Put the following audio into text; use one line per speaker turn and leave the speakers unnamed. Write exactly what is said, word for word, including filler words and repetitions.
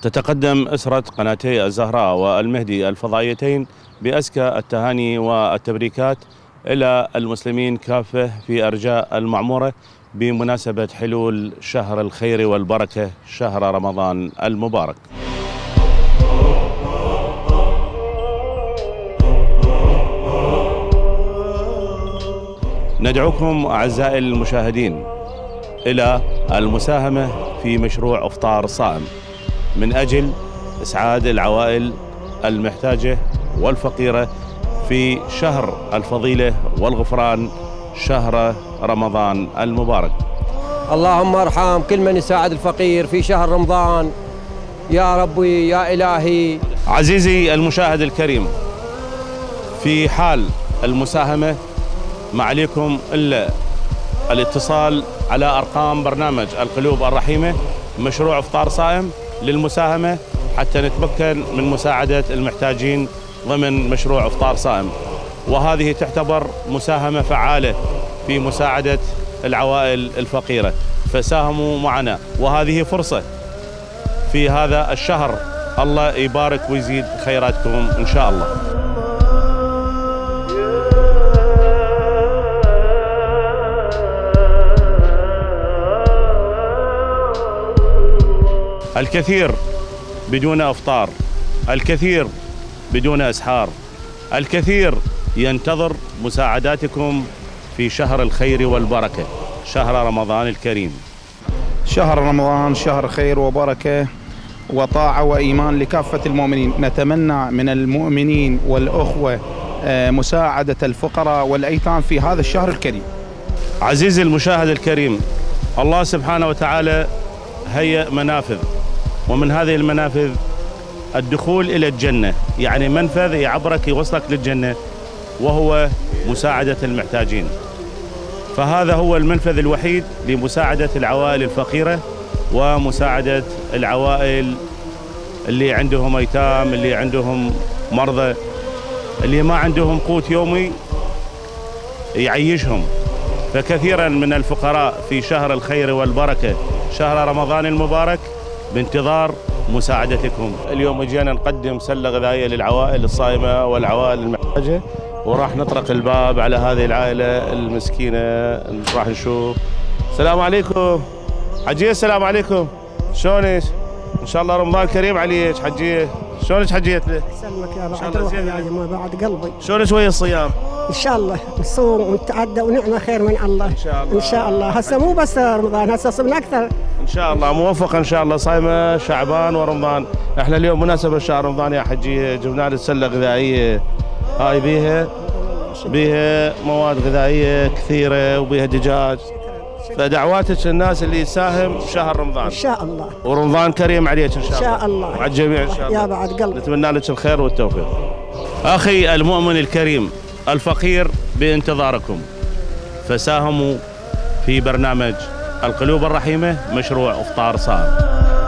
تتقدم أسرة قناتي الزهراء والمهدي الفضائيتين بأزكى التهاني والتبريكات إلى المسلمين كافة في أرجاء المعمورة بمناسبة حلول شهر الخير والبركة، شهر رمضان المبارك. ندعوكم أعزائي المشاهدين إلى المساهمة في مشروع إفطار صائم من أجل إسعاد العوائل المحتاجة والفقيرة في شهر الفضيلة والغفران، شهر رمضان المبارك.
اللهم ارحم كل من يساعد الفقير في شهر رمضان يا ربي يا إلهي.
عزيزي المشاهد الكريم، في حال المساهمة ما عليكم إلا الاتصال على أرقام برنامج القلوب الرحيمة مشروع إفطار صائم للمساهمة حتى نتمكن من مساعدة المحتاجين ضمن مشروع إفطار صائم، وهذه تعتبر مساهمة فعالة في مساعدة العوائل الفقيرة، فساهموا معنا وهذه فرصة في هذا الشهر. الله يبارك ويزيد خيراتكم إن شاء الله. الكثير بدون إفطار، الكثير بدون أسحار، الكثير ينتظر مساعداتكم في شهر الخير والبركة، شهر رمضان الكريم.
شهر رمضان شهر خير وبركة وطاعة وإيمان لكافة المؤمنين. نتمنى من المؤمنين والأخوة مساعدة الفقراء والأيتام في هذا الشهر الكريم.
عزيزي المشاهد الكريم، الله سبحانه وتعالى هيأ منافذ، ومن هذه المنافذ الدخول إلى الجنة، يعني منفذ يعبرك يوصلك للجنة وهو مساعدة المحتاجين. فهذا هو المنفذ الوحيد لمساعدة العوائل الفقيرة ومساعدة العوائل اللي عندهم أيتام، اللي عندهم مرضى، اللي ما عندهم قوت يومي يعيشهم. فكثيرا من الفقراء في شهر الخير والبركة، شهر رمضان المبارك، بانتظار مساعدتكم. اليوم جينا نقدم سلة غذائية للعوائل الصائمة والعوائل المحتاجة، وراح نطرق الباب على هذه العائلة المسكينة. راح نشوف. السلام عليكم حجية. السلام عليكم، شلونك؟ ان شاء الله رمضان كريم عليك حجية. شلونك حجية؟
يسلمك يا بعد روحي يا جماعة بعد قلبي.
شلون شوية الصيام؟
ان شاء الله نصوم ونتعدى ونعمة خير من الله ان شاء الله. ان شاء الله هسه مو بس رمضان، هسه صمنا اكثر
ان شاء الله. موفق ان شاء الله، صايمة شعبان ورمضان. احنا اليوم مناسبة شهر رمضان يا حجية جبنا لك سلة غذائية، هاي بيها بيها مواد غذائية كثيرة وبيها دجاج، فدعواتك للناس اللي يساهم بشهر رمضان
ان شاء الله،
ورمضان كريم عليك ان شاء الله.
ان شاء الله
وعلى الجميع ان شاء الله
يا بعد قلب.
نتمنى لك الخير والتوفيق. اخي المؤمن الكريم الفقير بانتظاركم، فساهموا في برنامج القلوب الرحيمة مشروع إفطار صائم.